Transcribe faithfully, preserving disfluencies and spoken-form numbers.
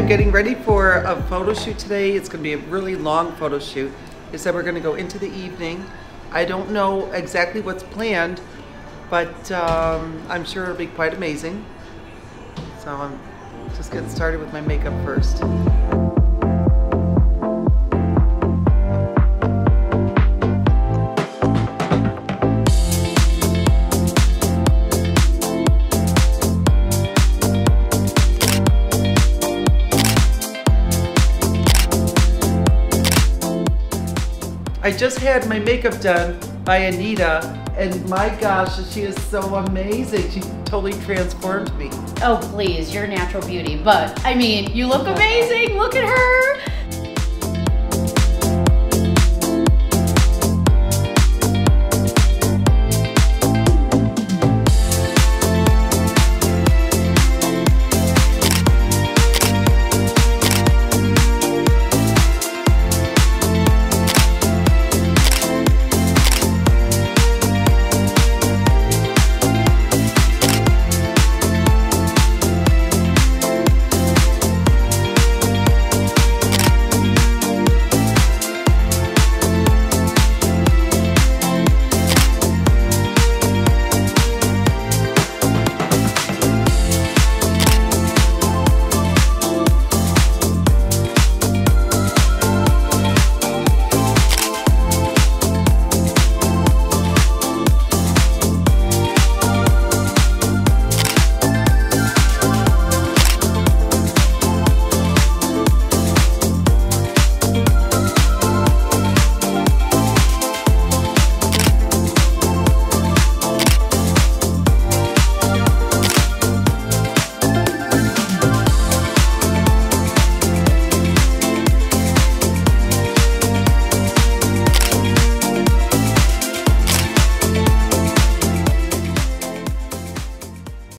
I'm getting ready for a photo shoot today. It's going to be a really long photo shoot. They said we're going to go into the evening. I don't know exactly what's planned, but um, I'm sure it'll be quite amazing. So I'm just getting started with my makeup first. I just had my makeup done by Anita, and my gosh, she is so amazing. She totally transformed me. Oh please, you're natural beauty, but I mean, you look amazing, look at her.